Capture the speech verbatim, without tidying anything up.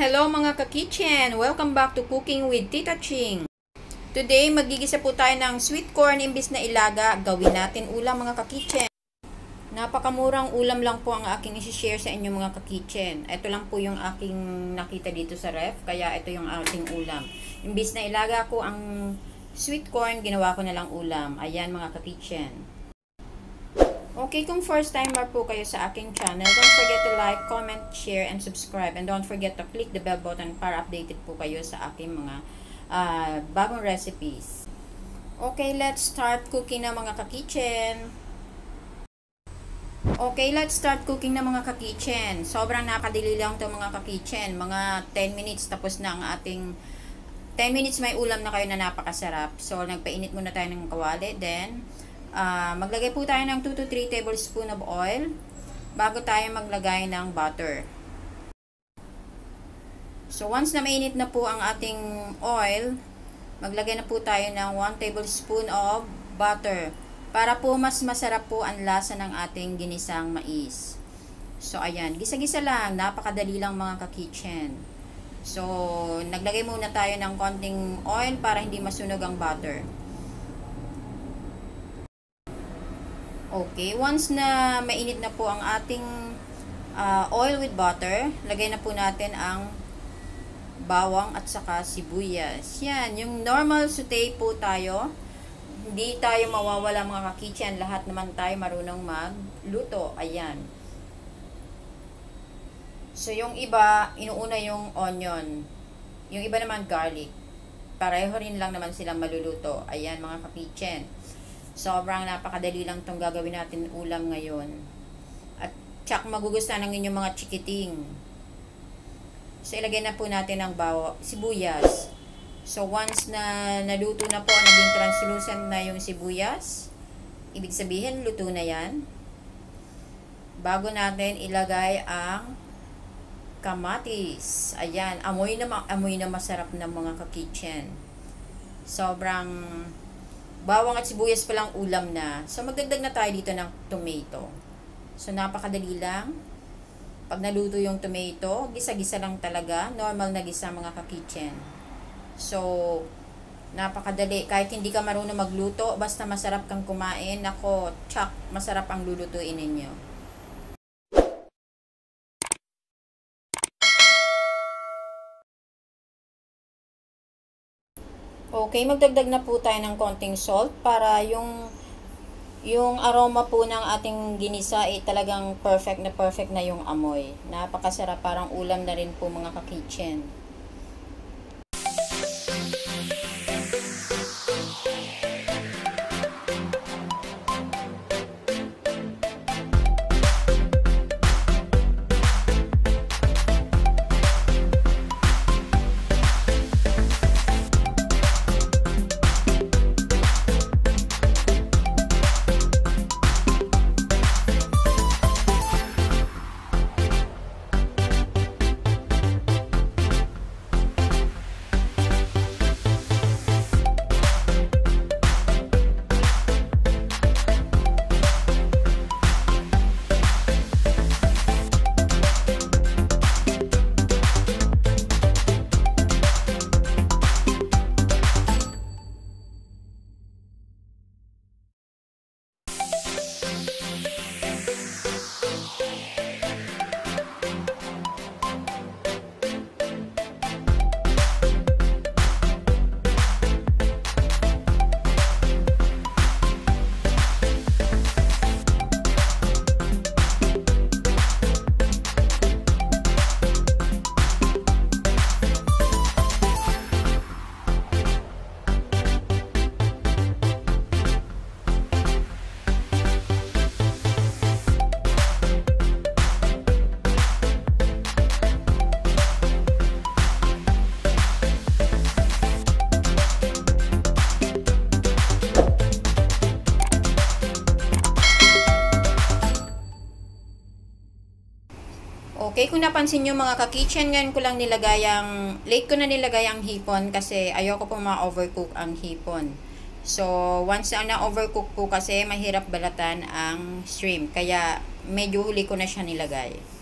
Hello mga ka-kitchen! Welcome back to Cooking with Tita Ching. Today, magigisa po tayo ng sweet corn imbis na ilaga. Gawin natin ulam mga ka-kitchen. Napakamurang ulam lang po ang aking isi-share sa inyo mga ka-kitchen. Ito lang po yung aking nakita dito sa ref, kaya ito yung aking ulam. Imbis na ilaga ko ang sweet corn, ginawa ko na lang ulam. Ayan mga ka-kitchen. Okay, kung first timer po kayo sa aking channel, don't forget to like, comment, share, and subscribe. And don't forget to click the bell button para updated po kayo sa aking mga uh, bagong recipes. Okay, let's start cooking na mga ka-kitchen. Okay, let's start cooking na mga ka-kitchen. Sobrang nakadili lang to mga ka-kitchen. Mga ten minutes tapos na ang ating ten minutes may ulam na kayo na napakasarap. So, nagpainit muna tayo ng kawali. Then, Uh, maglagay po tayo ng two to three tablespoon of oil bago tayo maglagay ng butter. So once na mainit na po ang ating oil, maglagay na po tayo ng one tablespoon of butter para po mas masarap po ang lasa ng ating ginisang mais. So ayan, gisa-gisa lang, napakadali lang mga ka-kitchen. So naglagay muna tayo ng konting oil para hindi masunog ang butter. Okay, once na mainit na po ang ating uh, oil with butter, lagay na po natin ang bawang at saka sibuyas. Yan, yung normal saute po tayo. Hindi tayo mawawala mga ka-kitchen. Lahat naman tayo marunong magluto. Ayan. So, yung iba, inuuna yung onion. Yung iba naman garlic. Pareho rin lang naman silang maluluto. Ayan mga ka-kitchen. Sobrang napakadali lang itong gagawin natin ulam ngayon. At tsak magugustuhan ng inyong mga chikiting. So ilagay na po natin ang bawa, sibuyas. So once na naluto na po, naging translucent na yung sibuyas, ibig sabihin luto na yan. Bago natin ilagay ang kamatis. Ayan, amoy na, amoy na masarap ng mga ka-kitchen. Sobrang bawang at sibuyas pa lang ulam na. So, magdagdag na tayo dito ng tomato. So, napakadali lang. Pag naluto yung tomato, gisa-gisa lang talaga. Normal na gisa mga ka-kitchen. So, napakadali. Kahit hindi ka marunong magluto, basta masarap kang kumain, ako, tsak, masarap ang lulutuin ninyo. Okay, magdagdag na po tayo ng konting salt para yung yung aroma po ng ating ginisa ay talagang perfect na perfect na yung amoy. Napakasarap, parang ulam na rin po mga ka-kitchen. Okay, kung napansin nyo mga ka-kitchen, ngayon ko lang nilagay ang, late ko na nilagay ang hipon kasi ayoko po ma-overcook ang hipon. So, once na na-overcook po kasi, mahirap balatan ang shrimp. Kaya, medyo huli ko na siya nilagay.